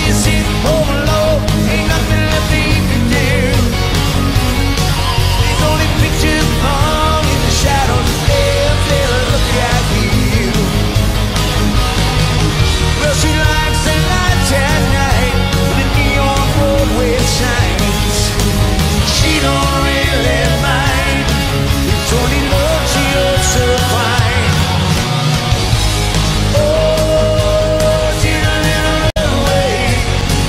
you sit home alone, ain't nothing left that you can do. There's only pictures hung in the shadows of death that'll look at you. Well, she likes the lights at night, the neon Broadway shines. She don't really mind, it's only love she also finds. Oh, she's a little away,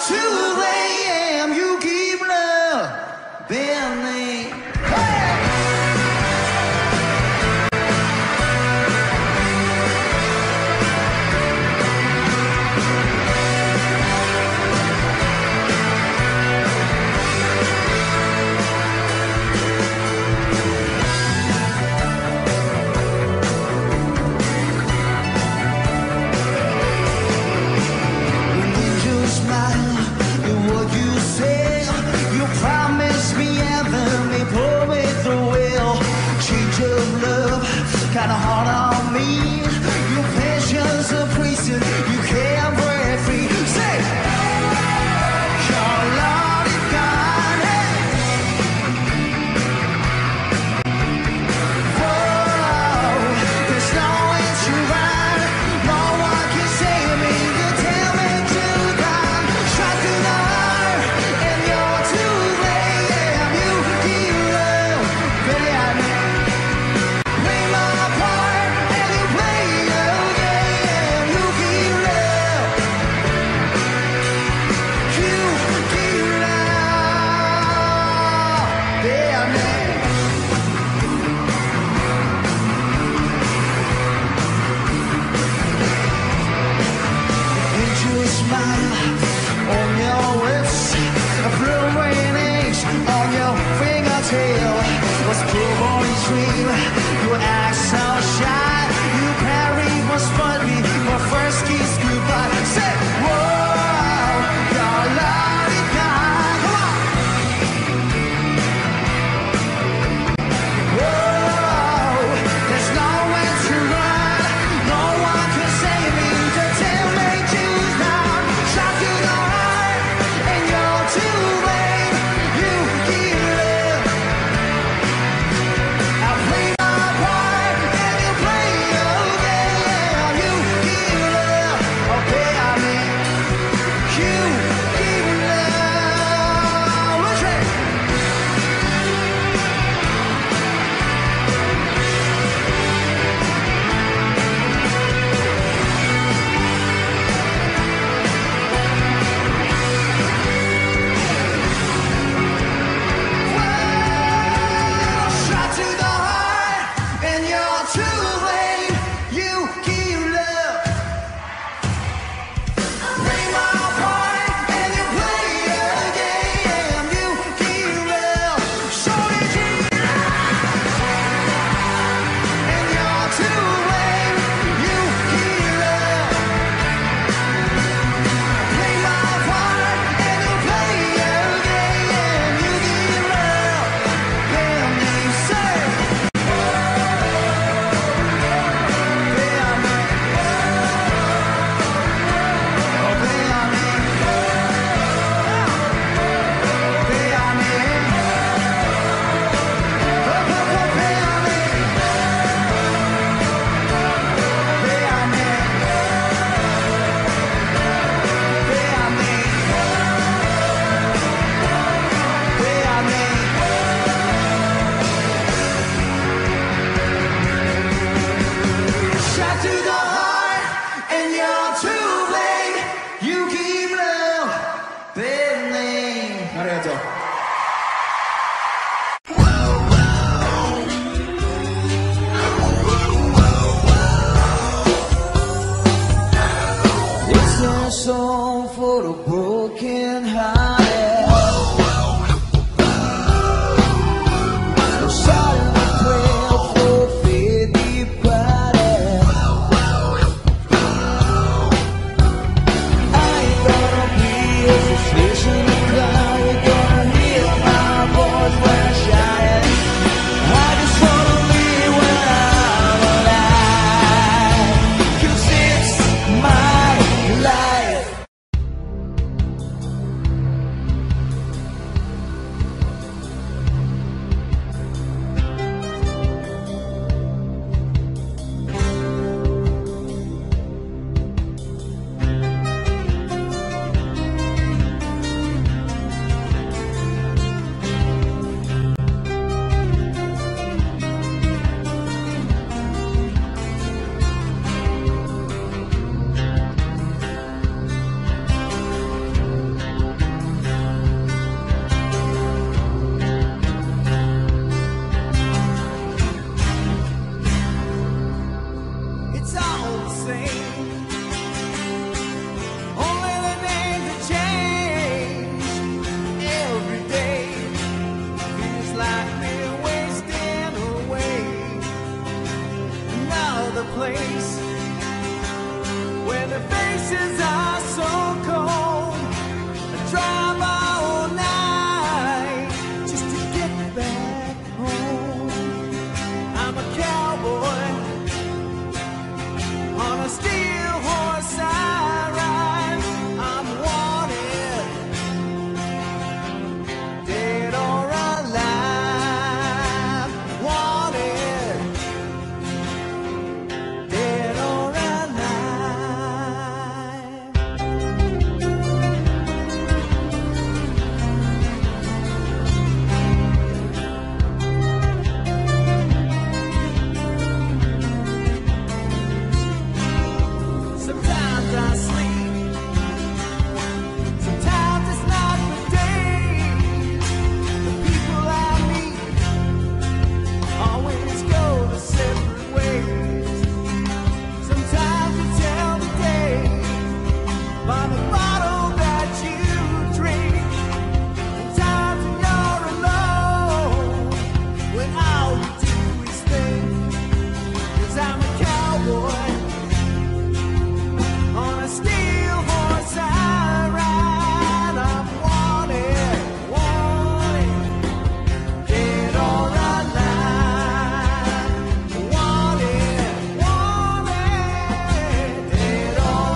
2 a.m. you keep loving me. Kinda hard on me. Your passion's a prison. You can't break free. Say, your Lord is God. Whoa, there's no answer right. No one can save me. You tell me to die. Shot through the heart, and you're too late. You give love, but I break my apart. place where the faces are so cold. I drive all night just to get back home. I'm a cowboy on a steel horse I ride. I'm wanted, dead or alive. Wanted, dead or alive. Sometimes I sleep, sometimes it's not the day. The people I meet always go the separate ways. Sometimes you tell the day by the bottle that you drink. Sometimes when you're alone, when all you do is think. 'Cause I'm a cowboy on a steel horse I ride. I'm wanted, wanted, dead or alive. Wanted, wanted, dead or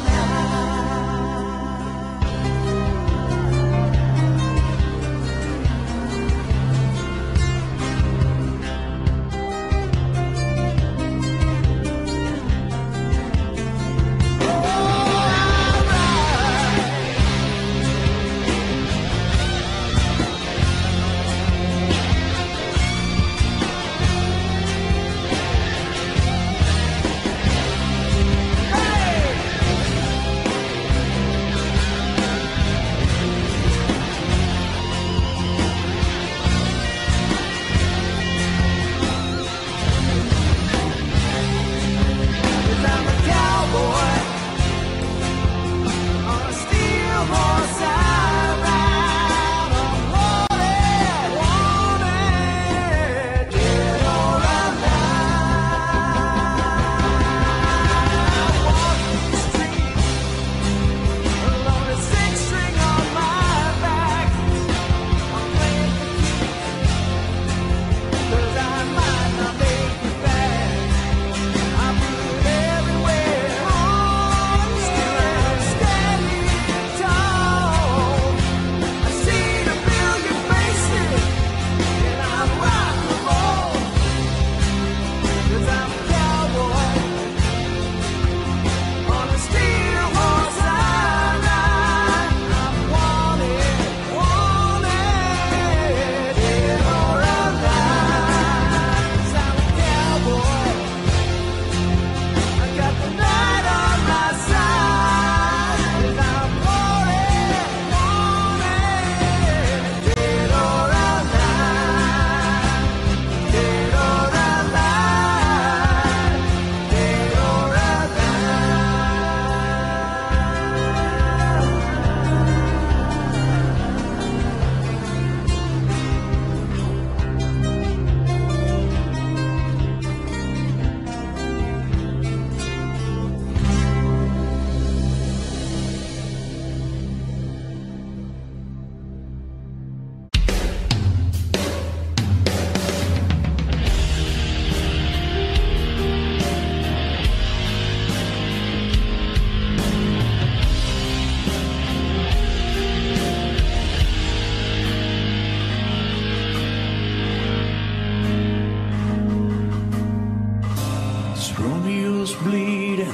Romeo's bleeding,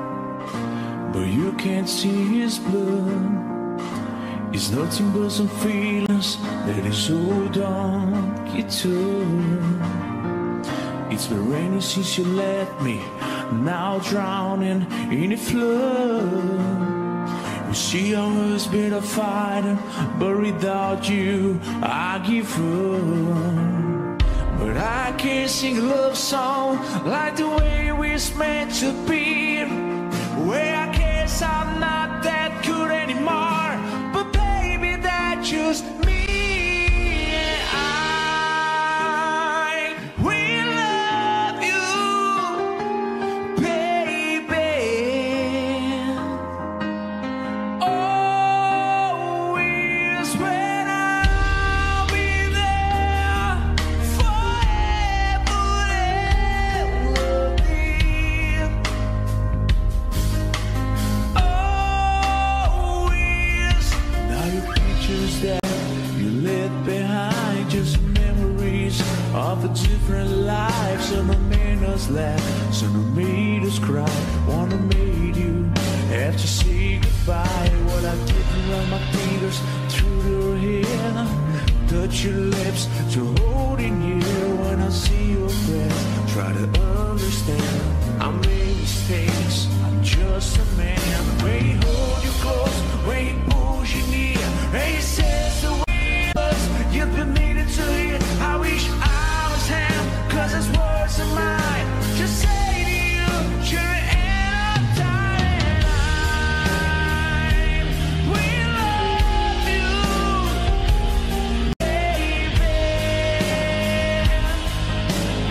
but you can't see his blood. It's nothing but some feelings that is hold on guitar. It's been raining since you left me, now drowning in a flood. We see our husband are fighting, but without you I give up. But I can't sing a love song like the way we're meant to be. Where I guess I'm not that good anymore, but baby, that's just me. And I will love you different lives. Some have made us laugh, some have made us cry. One have made you have to say goodbye. What I didn't run my fingers through your hair, touch your lips to hold in here. When I see your breath, try to understand. I made mistakes, I'm just a man. When he hold you close, when he pulls you near, and he says the way it was, you've been needed to hear. I wish I was him, 'cause his words are mine. Just say to you, you're an end of time. We love you, baby.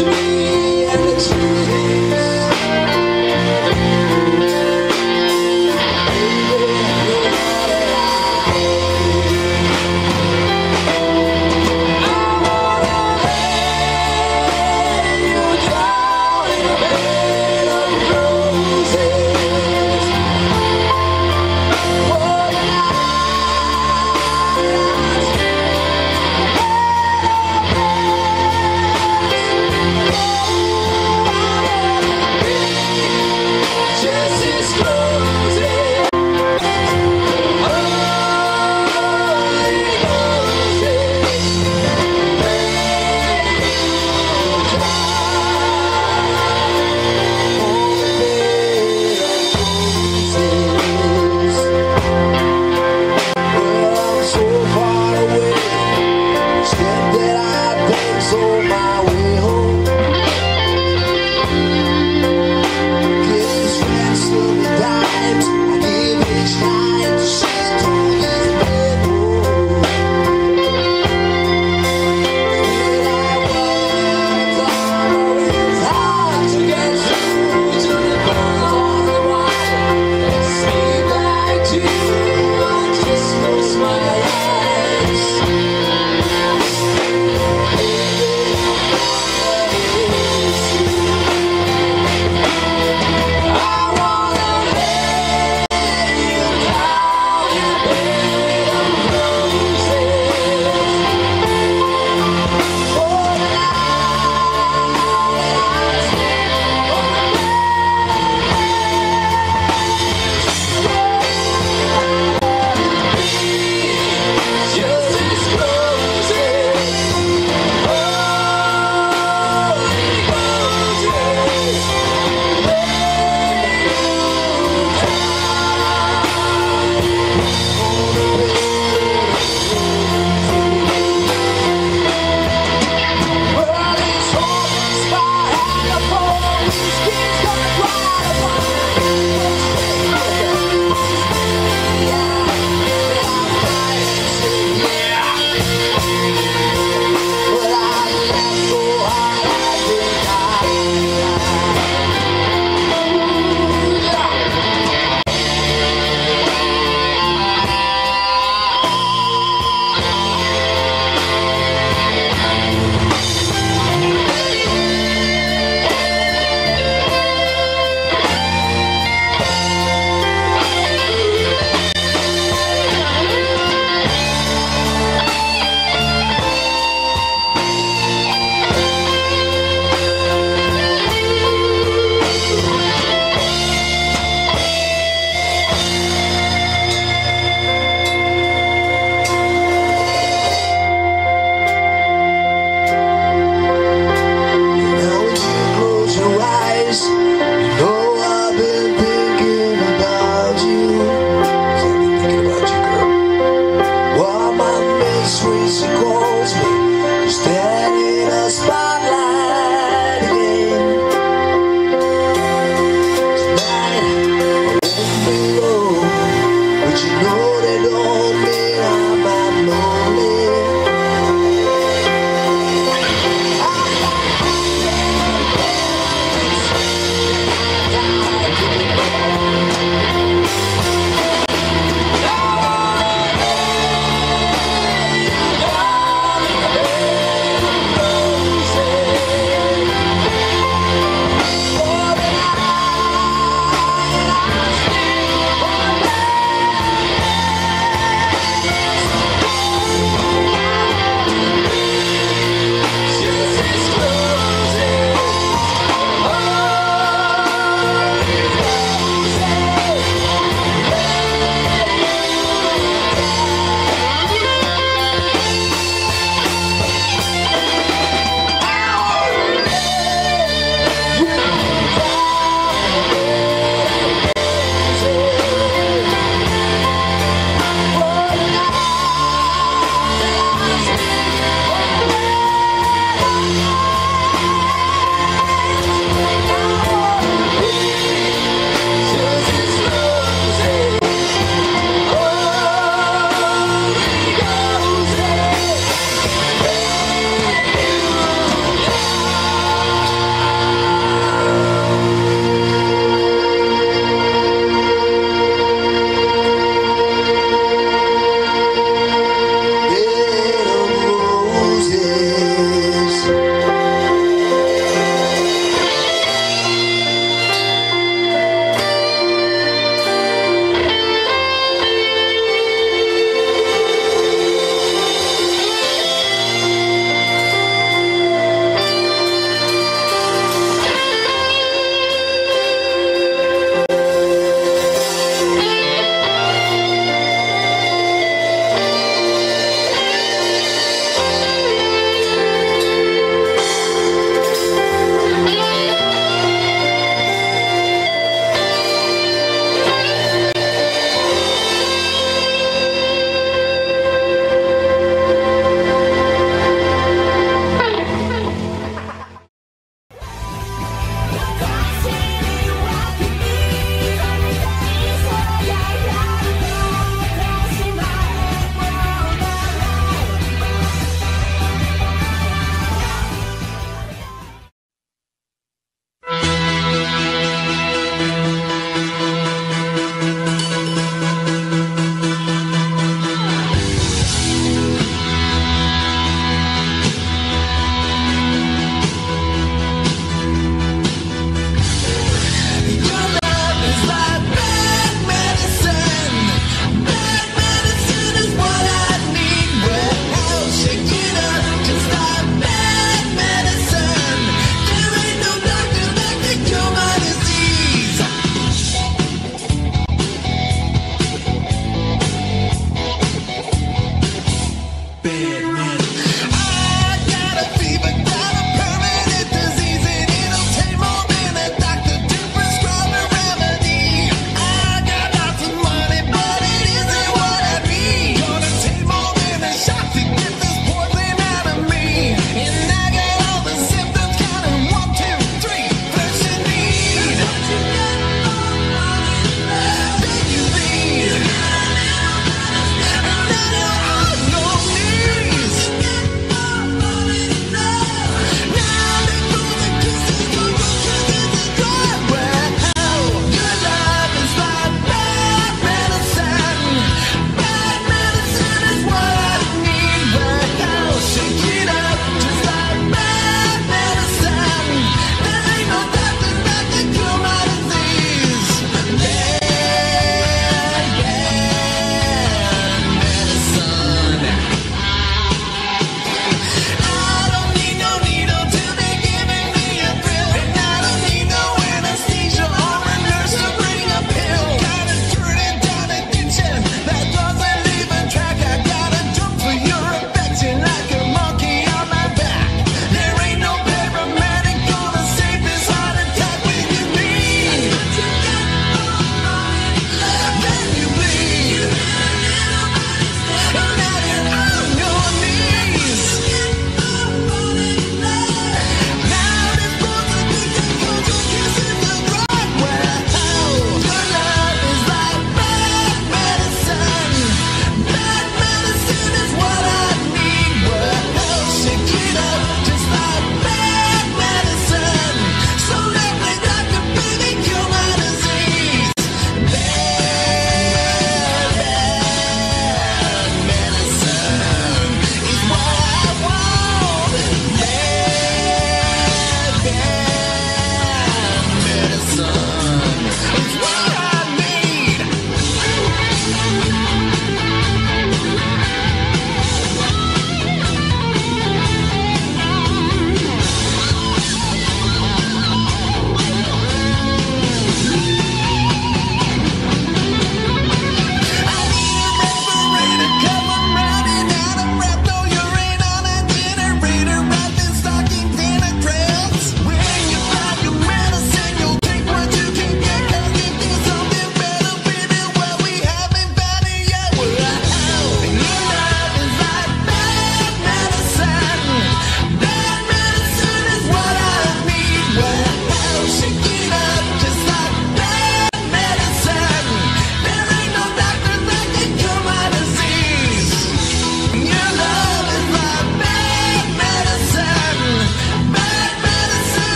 tree and the trees.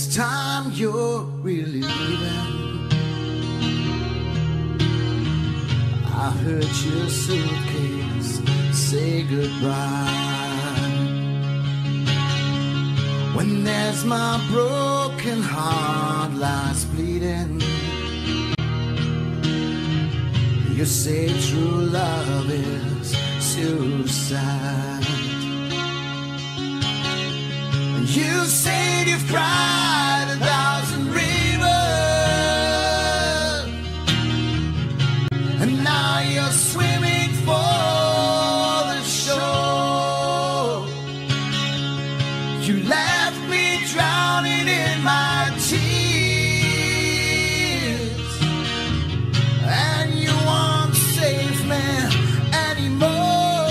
It's time you're really leaving. I heard your suitcase say goodbye. When there's my broken heart lies bleeding, you say true love is suicide. You said you've cried 1,000 rivers, and now you're swimming for the shore. You left me drowning in my tears, and you won't save me anymore.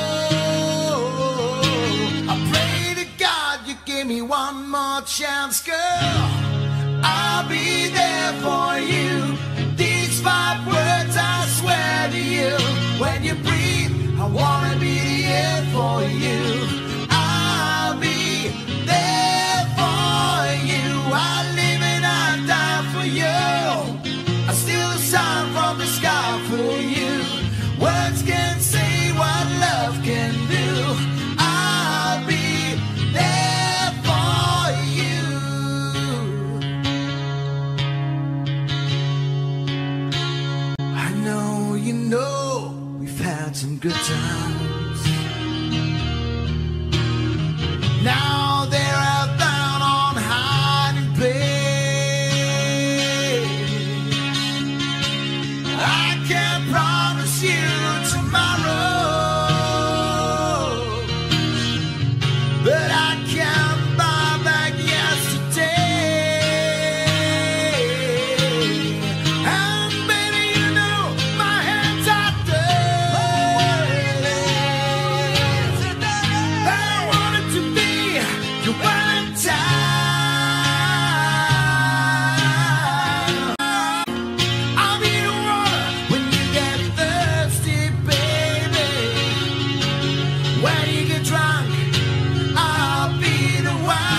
I pray to God you give me one more chance, girl. I'll be there for you. These 5 words I swear to you. When you breathe, I wanna be the air for you. I'll be there for you. I live and I die for you. I steal the sun from the sky for you. Words can't say what love can do. I'll be there for you. I know you know we've had some good times. Now they're out down on hiding place. I can't promise you tomorrow, but I can buy back yesterday. And baby, you know my hands are dirty. I wanted to be your Valentine. I'll be the water when you get thirsty, baby. When you get drunk, I'll be the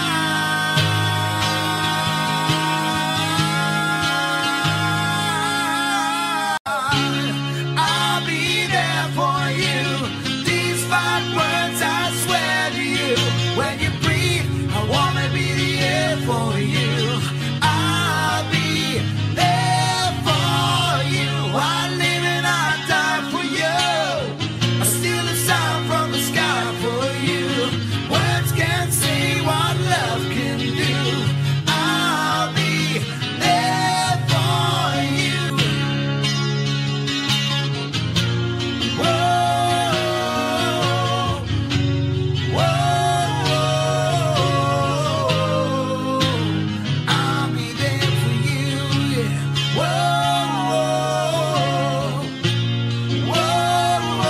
wine. I'll be there for you. These 5 words I swear to you. When you breathe, I wanna be the air for you. I'll be there for you. I live and I die for you. I steal the sun from the sky for you. Words can't say what love can do. I'll be there for you. Whoa, whoa, I'll be there for you, yeah. Whoa, whoa,